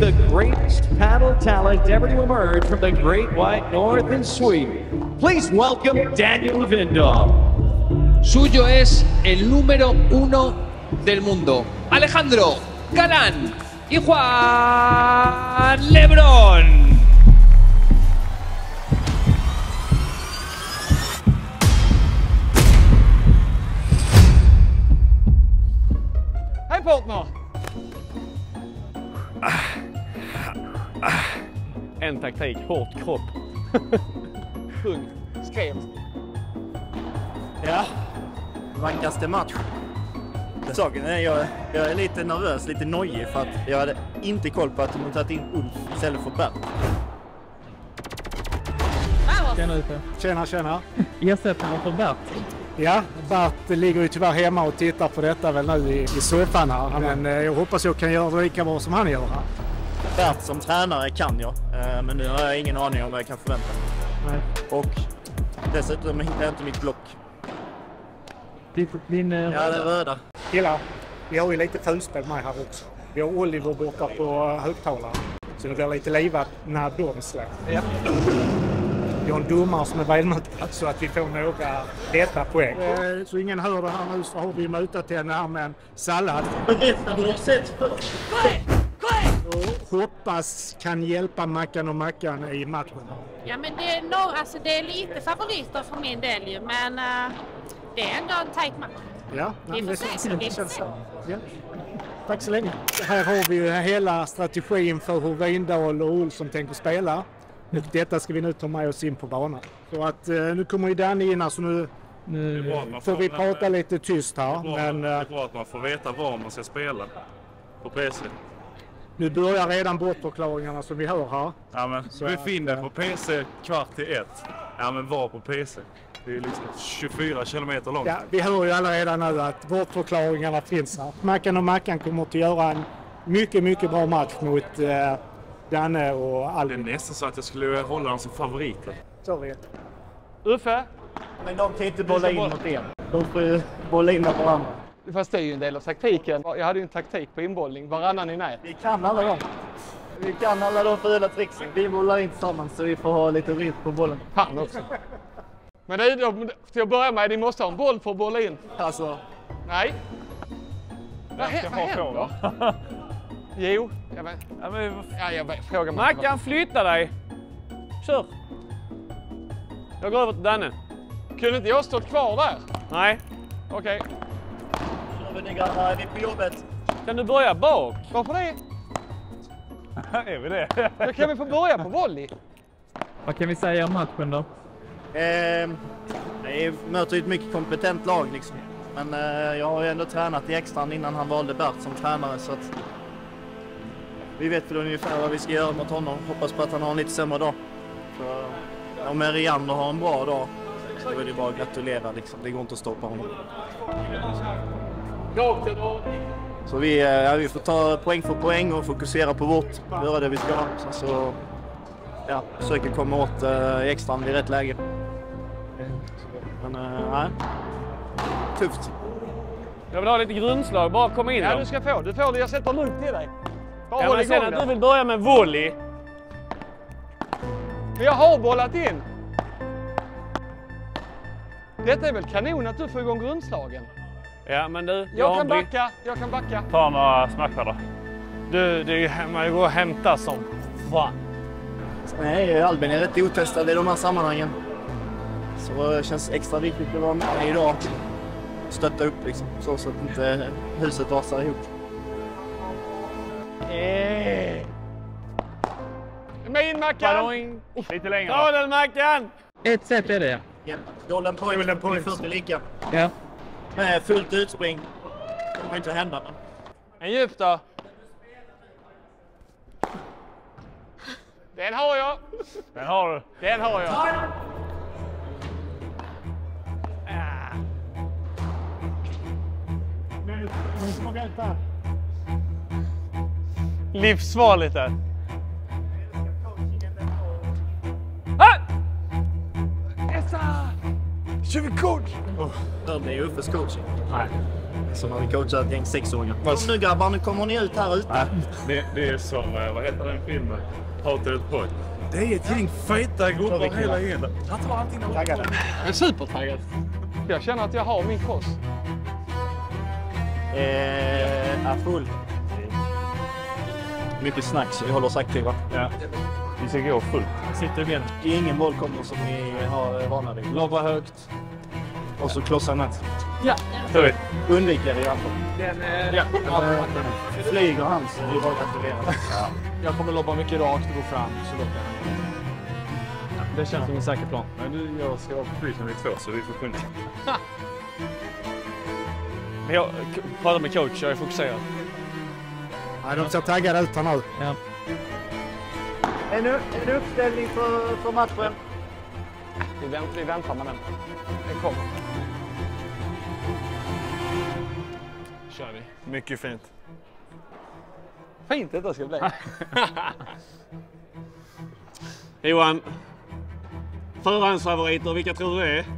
the greatest paddle talent ever to emerge from the Great White North in Sweden. Please welcome Daniel Vindahl. Suyo es el número 1 del mundo, Alejandro Galán y Juan Lebrón. Hej partner! En taktik, hårt kropp. Punkt, skrev. Ja, vackraste match. Saken är jag är lite nervös, lite nojig för att jag hade inte koll på att de har tagit in Ulf istället för Bert. Tjena ute. Tjena. Ersättningen för Bert. Ja, Bert ligger ju tyvärr hemma och tittar på detta väl nu i soffan här. Men jag hoppas jag kan göra det lika bra som han gör här. Bert som tränare kan jag, men nu har jag ingen aning om vad jag kan förvänta mig. Och dessutom hittar jag inte mitt block. Din Ja, det är röda. Killar, vi har ju lite fulspel med här också. Vi har Oliver borta på högtalaren. Så det blir lite livat när de släpps. Ja. Vi har en domare som är välmutad så att vi får några rätta poäng. Så ingen hör det här nu så har vi mutat henne här med en sallad. Och hoppas kan hjälpa Mackan och Mackan i matchen. Ja, men det är, det är lite favoriter för min del ju, men det är ändå en tajt match. Ja, Vi får se. Ja. Tack så länge. Här har vi ju hela strategin för hur Vindahl och Olsson tänker spela. Detta ska vi nu ta med oss in på banan. Så att nu kommer ju Danny in här, så nu får vi prata lite tyst här. Det är bra att man får veta var man ska spela på PC. Nu börjar redan bortförklaringarna som vi hör här. Ja, men befinner dig på PC 1:15. Ja, men var på PC. Det är liksom 24 kilometer långt. Ja, vi hör ju alla redan nu att bortförklaringarna finns här. Mackan och Mackan kommer att göra en mycket bra match mot Danne och Albin. Det är nästan så att jag skulle hålla dem som favoriter. Sorry. Uffe? Men de kan inte bolla in mot er. De får ju bolla in med varandra. Fast det är ju en del av taktiken. Jag hade ju en taktik på inbollning, varannan i nät. Vi kan alla dem. Vi kan alla de fula tricksen. Vi bollar in tillsammans så vi får ha lite rytm på bollen. Fan också. Men det är, till att börja med, ni måste ha en boll för att bolla in. Alltså. Nej. Vad händer? Jo, jag vet. Jag frågar mig. Mackan, flytta dig. Kör. Jag går över till Danne. Kunde inte jag stått kvar där? Nej. Okej. Kör vi grannar, är vi på jobbet? Kan du börja bak? Varför det? Är vi det? Då kan vi få börja på volley. Vad kan vi säga om matchen då? Jag möter ett mycket kompetent lag liksom. Men jag har ju ändå tränat i extran innan han valde Bert som tränare, så att vi vet väl ungefär vad vi ska göra mot honom. Hoppas på att han har en lite sämre dag. Så om Marianne har en bra dag så vill det bara gratulera liksom. Det går inte att stoppa honom. Så vi får ta poäng för poäng och fokusera på vårt. Göra det vi ska. Så försöker komma åt extran i rätt läge. Men nej. Tufft. Jag vill ha lite grundslag, bara komma in. Ja, du ska få. Du får det. Jag sätter lugnt till dig. Bara håll igång att du vill börja med volley. Men jag har bollat in. Detta är väl kanon att du får igång grundslagen. Ja, men du... Jag kan backa. Ta några smackar då. Du, det är ju hemma. Jag går och hämta som fan. Nej, Albin är rätt otestad i de här sammanhangen. Så det känns extra viktigt att vara med idag. Stötta upp liksom, så att inte huset rasar ihop. Min Mackan! Lite längre. Ta den Mackan! Ett sätt är det. Ja. Golden point. 40 lika. Ja. Med fullt utspring. Det kommer inte hända. Men... En djup då. Den har jag. Den har du. Den har jag. Livsfarligt där. Essa! Kör vi coach? Det är ju Uffes coaching. Nej. som har coachat ett gäng 6-åringar. Kom nu grabbar, nu kommer ni ut här ute. Det är som, vad heter den filmen? Hatet på. Det är ett gäng feta grupper hela tiden. Jag tar allting taggade. Jag är supertaggad. Jag känner att jag har min cross. Är full. Mycket snack så vi håller oss aktiva. Ja. Vi ska gå fullt. Sitter igen. Ingen boll kommer som ni har vana vid. Lobba högt. Och så klossa natt. Ja. Sorry. Undviker det i alla fall. Ja. Flyger han så vi bara aktiverar. Ja. Jag kommer lobba mycket rakt och gå fram så lobbar jag. Det känns som en säker plan. Men jag ska vara på flyten vid 2 så vi får skynda. Jag pratar med coach, jag är fokuserad. Ja, de ser taggade ut här nu. Ja. En uppställning för matchen. Vi väntar med den. Den kommer. Kör vi. Mycket fint. Fint detta ska bli. Johan, förhandsfavoriter, vilka tror du är?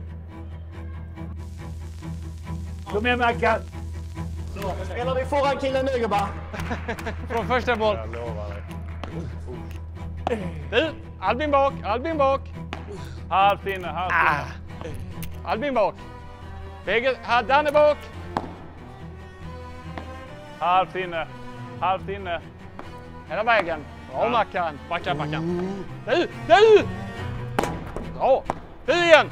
Kom igen Mackan. Spelar vi foran killen nu gubbar? Från första boll. Jag lovar dig. Du, Albin bak, Albin bak. Halvt inne, halvt inne. Albin bak. Bägge, Danne bak. Halvt inne, halvt inne. Hela vägen. Bra Mackan. Backa. Du! Bra. Du igen.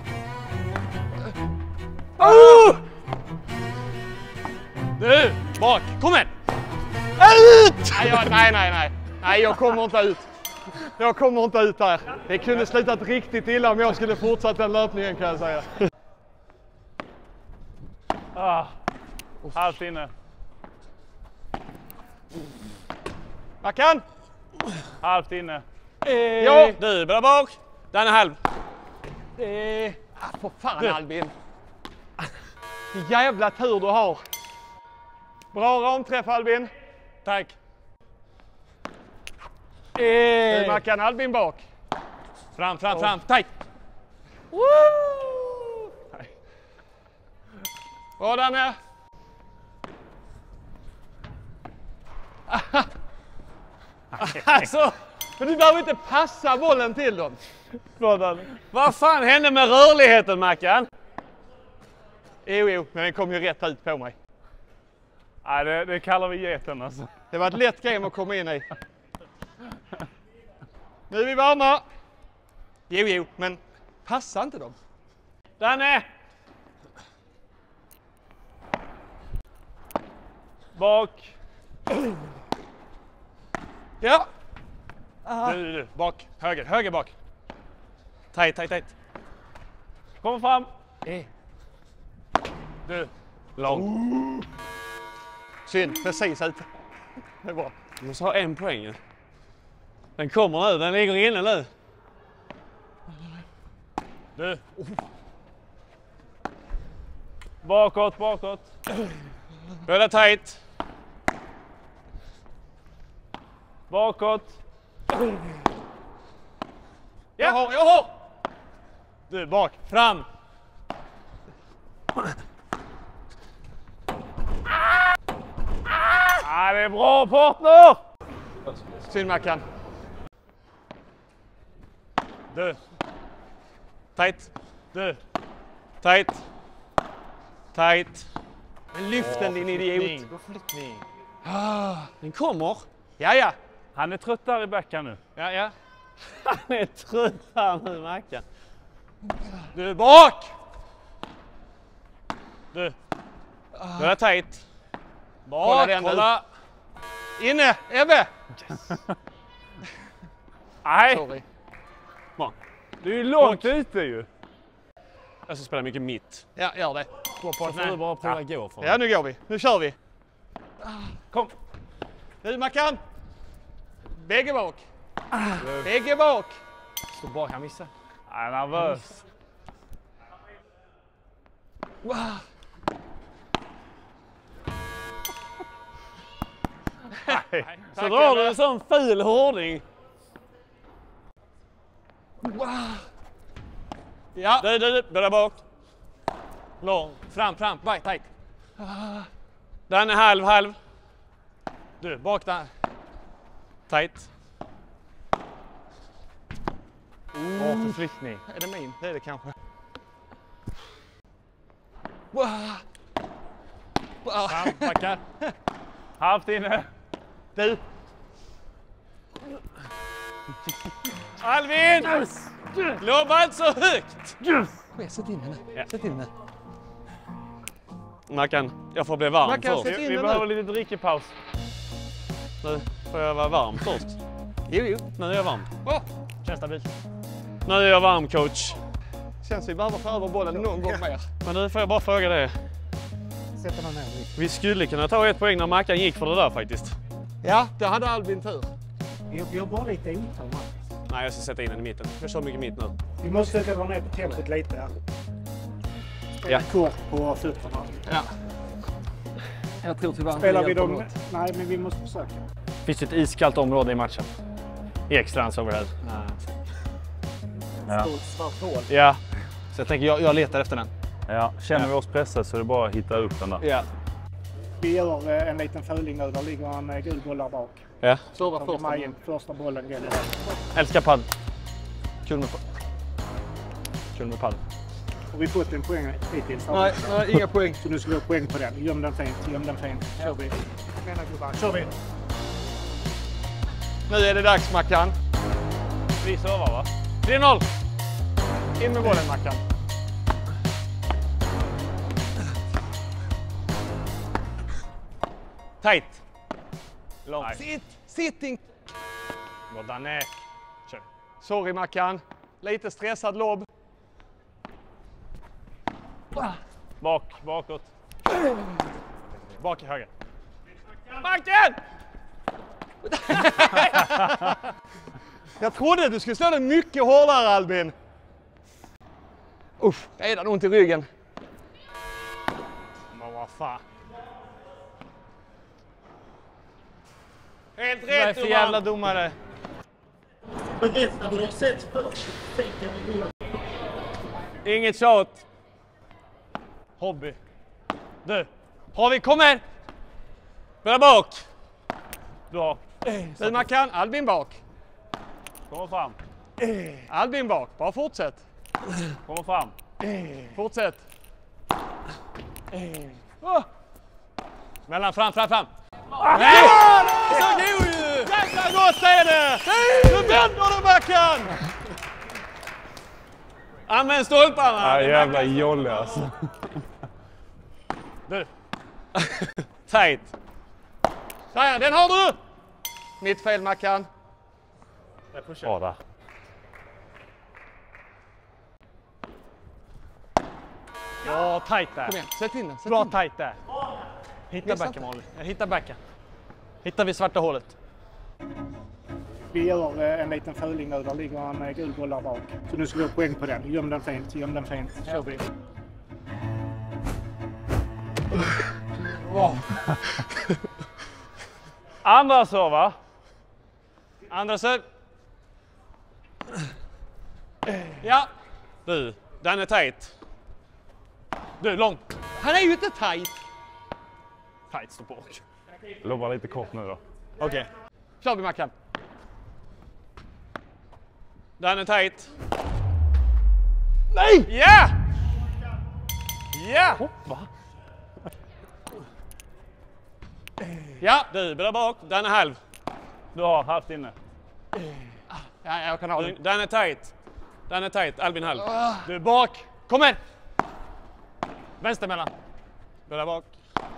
Du, bak. Kom igen. Ut! Nej, jag kommer inte ut. Jag kommer inte ut där. Det kunde slutat riktigt illa om jag skulle fortsätta den löpningen kan jag säga. Halvt inne. Mackan! Halvt inne. Ja, du börjar bak. Den är halv. För fan Albin. Jävla tur du har. Bra ramträff Albin. Tack. Mackan, Albin bak. Fram. Tajt. Bra Danne. Alltså, men du behöver inte passa bollen till dem. Vad fan hände med rörligheten Mackan? Jo, men den kom ju rätt ut på mig. Nej, det kallar vi geten alltså. Det var ett lätt game att komma in i. Nu är vi varma. Jo, men passa inte dem. Danne! Bak. Ja. Du, bak. Höger bak. Tajt. Kom fram. Du, lång. Synd, precis ute. Det är bra. Du måste ha en poäng. Den kommer nu, den ligger inne nu. Du. Bakåt. Börja tajt. Bakåt. Jag har. Du, bak. Fram. Det är bra partner! Synd Mackan. Du. Tajt. Du. Tajt. Men lyft den din idiot. Flyttning. Den kommer. Ja. Han är trött där i backa nu. Ja. Han är trött här nu Mackan. Du, bak! Du. Börja tajt. Bak, kolla. Inne, Ebbe! Yes. Nej. Sorry. Bra. Du är ju långt ute ju. Jag ska spela mycket mitt. Ja, gör det. Så får du bara prova gå för. Ja, nu går vi. Nu kör vi. Kom. Nu Mackan. Bägge bak. Bägge bak. Stå bak, han missar. Jag är nervös. Wow. Så drar du en sån ful hårding. Wow. Ja, du, börja bak. Lång, fram, bak, tajt. Den är halv. Du, bak där. Tight. Förflyttning. Är det min? Det är det kanske. Backar. Halvt inne. Du. Albin! Lobba inte så högt! Sätt in henne. Sätt in henne. Mackan, jag får bli varm först. Vi behöver lite drickepaus. Nu får jag vara varm först. Jo. Nu är jag varm. Känns stabilt. Nu är jag varm, coach. Känns vi behöver få över bollen någon gång mer. Men nu får jag bara fråga det. Sätter man ner. Vi skulle kunna ta 1 poäng när Mackan gick för det där faktiskt. Ja, det hade Albin tur. Vi har bara lite otur. Nej, jag ska sätta in den i mitten. Jag kör mycket mitt nu. Vi måste dra ner på tempot lite. Ja. Kort på fötterna. Ja. Jag tror tyvärr Spelar vi dem? Nej, men vi måste försöka. Finns det ett iskallt område i matchen? I extrans overhead. Svart hål. Ja. Så jag tänker, jag letar efter den. Ja. Känner vi oss pressade så är det bara att hitta upp den där. Ja. Vi gör en liten fuling nu. Där ligger en gul boll där bak. Ja. Så var Första bollen går det. Älskar padd. Kul med padd. Har vi fått en poäng hittills? Nej, inga poäng. Så nu ska vi ha poäng på den. Göm den fint. Kör vi. Kör vi. Nu är det dags, Mackan. Vi servar, va? 3-0. In med bollen, Mackan. Tight. Långt. Sitting. Borta ner. Kör. Sorry, Mackan. Lite stressad lobb. Bakåt. Bak i höger. Mackan! Jag trodde du skulle slå den mycket hårdare, Albin. Uff, redan ont i ryggen. Men vad fan. Helt Vad är rätt, för jävla domare? Inget shot. Hobby. Du, har vi kommit? Börja bak. Du har. Du, Mackan, Albin bak. Kommer fram. Albin bak, bara fortsätt. Kommer fram. Fortsätt. Mellan, fram. Nej! Så god ju! Jävla gott är det! Nu vänder du, Mackan! Använd stolparna. Ja, jävla jolle alltså. Du. Tight. Där, den har du! Mitt fel, Mackan. Ja, där. Ja, tight där. Kom igen, sätt in den. Bra tight där. Hitta backen, Molly. Hitta backen. Hittar vi svarta hålet. Vi gör en liten fuling nu. Där ligger en gul boll där bak. Så nu ska vi ha poäng på den. Göm den fint. Kör vi. Andra så, va? Andra serv. Ja. Du, den är tight. Du, långt. Han är ju inte tight. Tight står bak. Lobbar lite kort nu då. Okej. Kör vi, Mackan. Den är tight. Nej! Ja! Ja! Va? Ja, du, börjar bak. Den är halv. Du har halvt inne. Ja, jag kan ha den. Den är tight. Albin halv. Du är bak. Kom här! Vänster mellan. Börja bak.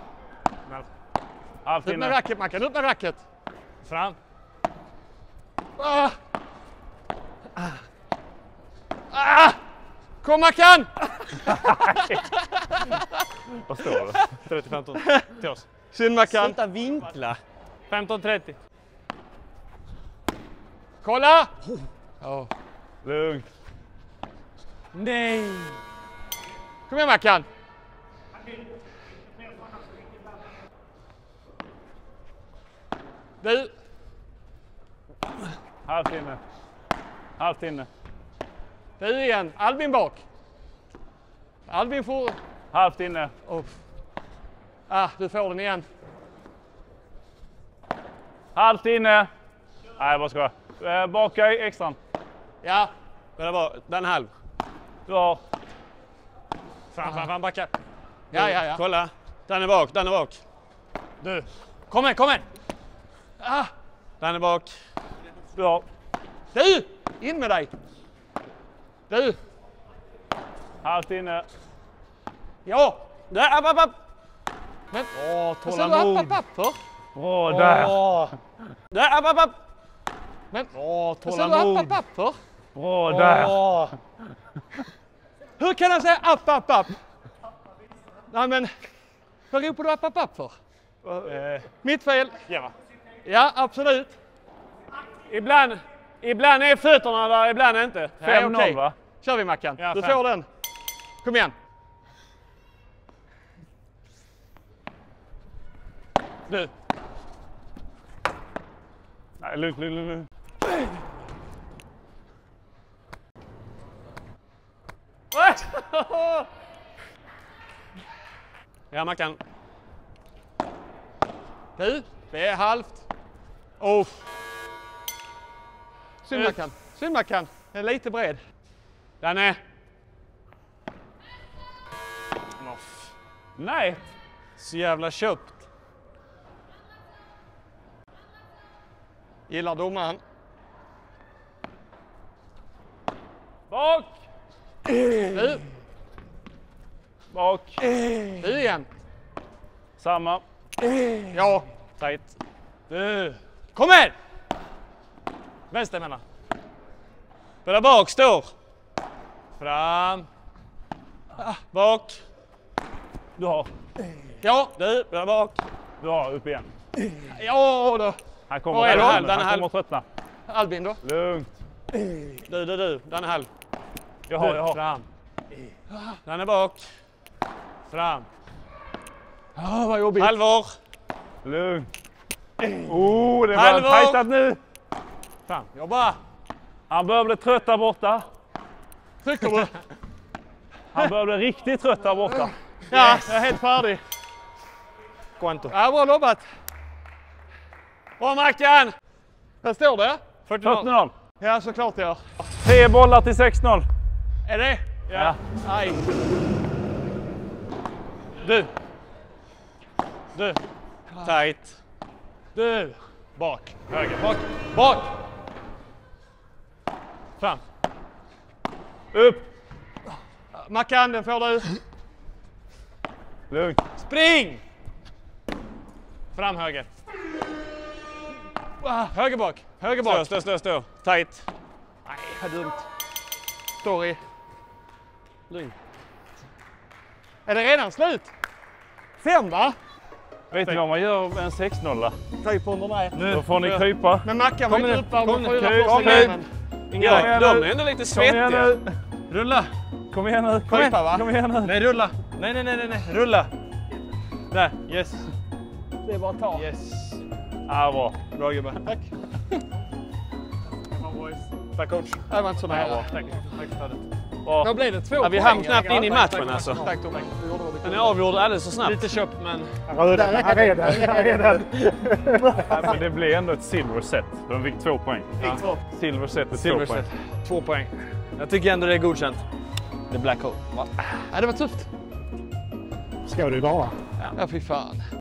Halvt Upp med inne. racket, Mackan. Upp med racket. Fram. Kom, Mackan! Vad står det? 30-15 till oss. Synd, Mackan. Sluta vinkla. 15-30. Kolla! Lugnt. Nej! Kom igen, Mackan. Du. Halvt inne. Halvt inne. Du igen. Albin bak. Albin får... Halvt inne. Du får den igen. Halvt inne. Nej, jag bara skojar. Baka i extran. Ja, den halv. Du har. Fram, backa. Ja. Kolla. Den är bak. Du. Kom igen. Den är bak. Du har. Du! In med dig. Du. Halvt inne. Ja. Där, upp. Men, tålamod. För? Där. Där, upp. Men, tålamod. För? Där. Hur kan han säga upp? Nej men, vad ropar du upp för? Mitt fel. Ja, absolut. Ibland är fötterna där, ibland inte. 5-0 va? Kör vi Mackan. Ja, du 5. får den. Kom igen. Du. Nej, lugnt. Ja, Mackan. Du, det är halvt. Synd Mackan. Den är lite bred. Den är... Nej. Så jävla köpt. Gillar domaren. Bak. Du. Bak. Du igen. Samma. Ja. Tight. Du. Kom här! Vänster menar. Börja bak, står. Fram. Bak. Du har. Ja, du. Börja bak. Du har upp igen. Ja då. Han kommer att tröttna. Albin då. Lugnt. Du. Den är halv. Jag har. Fram. Den är bak. Fram. Vad jobbigt. Halvår. Lugnt. Det var tajtat nu. Fram. Jobba. Han börjar bli trött där borta. Trycker du? Han börjar bli riktigt trött där borta. Ja, jag är helt färdig. Quanto? Ja, bra jobbat. Bra Mackan. Vad står det? 40-0. Ja, såklart jag. 3 bollar till 6-0. Är det? Ja. Aj. Du. Tight. Du. Bak. Höger. Bak. Fram. Upp. Mackan, den får du. Lugnt. Spring! Fram höger. Höger bak. Stå. Tight. Nej, vad dumt. Står i. Lugn. Är det redan slut? 5 va? Vet ni vad man gör med en 6-0? Kryp under mig. Då får ni krypa. Men Mackan var inte uppvärmd för 4 Kom igen. igen. De är ändå lite svettiga. Rulla. Kom igen nu. Krypa va? Kom igen nu. Nej, rulla. Nej. Rulla. Där, yes. Det är bara att ta. Yes. Bra. Bra gubbar. Tack. Tack coach. Det var inte så nära. Tack. Då blev det 2 poäng. Vi hann knappt in i matchen alltså. Tack Tom. Den är avgjord alldeles så snabbt. Lite köpt men... Här är den. Men det blev ändå ett silver set. De fick 2 poäng. Silver set är 2 poäng. 2 poäng. Jag tycker ändå det är godkänt. The Black Hole. Ja, det var tufft. Ska du bara? Ja, fy fan.